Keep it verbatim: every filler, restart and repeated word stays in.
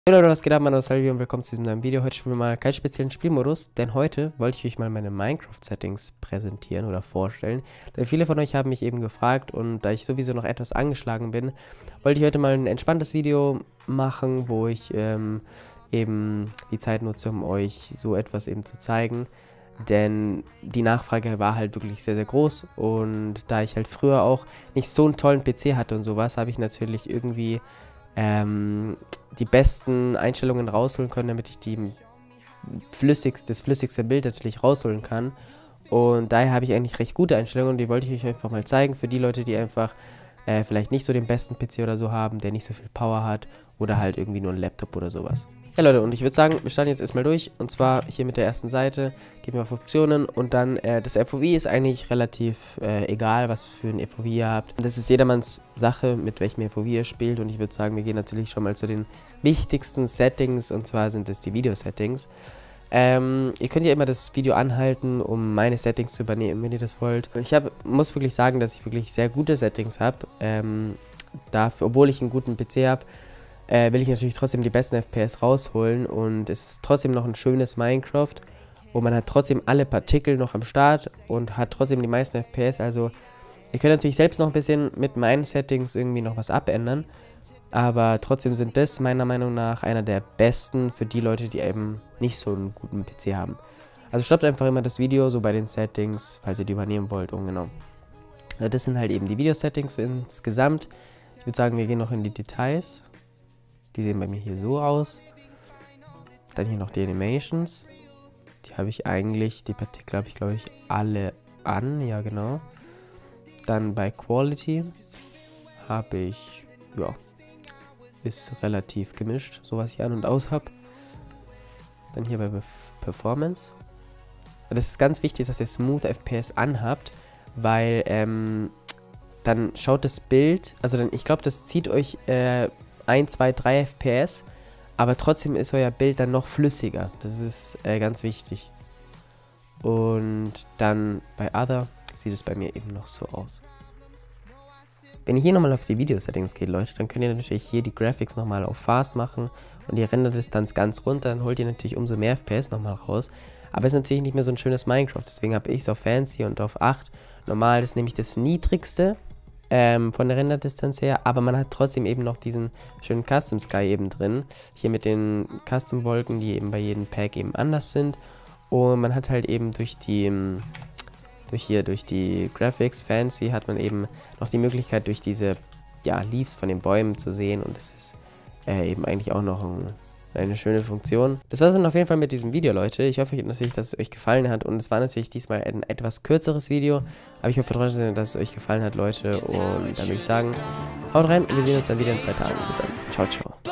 Hey Leute, was geht ab, mein Name ist Salvi und willkommen zu diesem neuen Video. Heute spielen wir mal keinen speziellen Spielmodus, denn heute wollte ich euch mal meine Minecraft-Settings präsentieren oder vorstellen. Denn viele von euch haben mich eben gefragt und da ich sowieso noch etwas angeschlagen bin, wollte ich heute mal ein entspanntes Video machen, wo ich ähm, eben die Zeit nutze, um euch so etwas eben zu zeigen. Denn die Nachfrage war halt wirklich sehr, sehr groß und da ich halt früher auch nicht so einen tollen P C hatte und sowas, habe ich natürlich irgendwie ähm, die besten Einstellungen rausholen können, damit ich die flüssigste, das flüssigste Bild natürlich rausholen kann. Und daher habe ich eigentlich recht gute Einstellungen und die wollte ich euch einfach mal zeigen für die Leute, die einfach äh, vielleicht nicht so den besten P C oder so haben, der nicht so viel Power hat oder halt irgendwie nur einen Laptop oder sowas. Ja Leute, und ich würde sagen, wir starten jetzt erstmal durch und zwar hier mit der ersten Seite, gehen wir auf Optionen und dann äh, das F O V ist eigentlich relativ äh, egal, was für ein F O V ihr habt. Das ist jedermanns Sache, mit welchem F O V ihr spielt und ich würde sagen, wir gehen natürlich schon mal zu den wichtigsten Settings und zwar sind es die Video-Settings. Ähm, ihr könnt ja immer das Video anhalten, um meine Settings zu übernehmen, wenn ihr das wollt. Ich hab, muss wirklich sagen, dass ich wirklich sehr gute Settings habe, ähm, dafür, obwohl ich einen guten P C habe. Äh, will ich natürlich trotzdem die besten F P S rausholen und es ist trotzdem noch ein schönes Minecraft und man hat trotzdem alle Partikel noch am Start und hat trotzdem die meisten F P S, also ihr könnt natürlich selbst noch ein bisschen mit meinen Settings irgendwie noch was abändern, aber trotzdem sind das meiner Meinung nach einer der besten für die Leute, die eben nicht so einen guten P C haben. Also stoppt einfach immer das Video so bei den Settings, falls ihr die übernehmen wollt und genau. Also das sind halt eben die Video-Settings insgesamt. Ich würde sagen, wir gehen noch in die Details. Die sehen bei mir hier so aus. Dann hier noch die Animations. Die habe ich eigentlich, die Partikel habe ich glaube ich alle an. Ja genau. Dann bei Quality habe ich, ja, ist relativ gemischt, so was ich an und aus habe. Dann hier bei Performance. Das ist ganz wichtig, dass ihr Smooth F P S anhabt, weil ähm, dann schaut das Bild, also dann, ich glaube, das zieht euch äh, eins, zwei, drei F P S, aber trotzdem ist euer Bild dann noch flüssiger. Das ist äh, ganz wichtig. Und dann bei Other sieht es bei mir eben noch so aus. Wenn ihr hier nochmal auf die Video-Settings geht, Leute, dann könnt ihr natürlich hier die Graphics nochmal auf Fast machen und die Renderdistanz ganz runter, dann holt ihr natürlich umso mehr F P S nochmal raus. Aber es ist natürlich nicht mehr so ein schönes Minecraft, deswegen habe ich es auf Fancy und auf acht. Normal ist nämlich das niedrigste Ähm, von der Renderdistanz her, aber man hat trotzdem eben noch diesen schönen Custom Sky eben drin, hier mit den Custom Wolken, die eben bei jedem Pack eben anders sind und man hat halt eben durch die, durch hier, durch die Graphics Fancy hat man eben noch die Möglichkeit durch diese, ja, Leaves von den Bäumen zu sehen und das ist äh, eben eigentlich auch noch ein eine schöne Funktion. Das war es dann auf jeden Fall mit diesem Video, Leute. Ich hoffe natürlich, dass es euch gefallen hat. Und es war natürlich diesmal ein etwas kürzeres Video. Aber ich hoffe trotzdem, dass es euch gefallen hat, Leute. Und dann würde ich sagen, haut rein und wir sehen uns dann wieder in zwei Tagen. Bis dann. Ciao, ciao.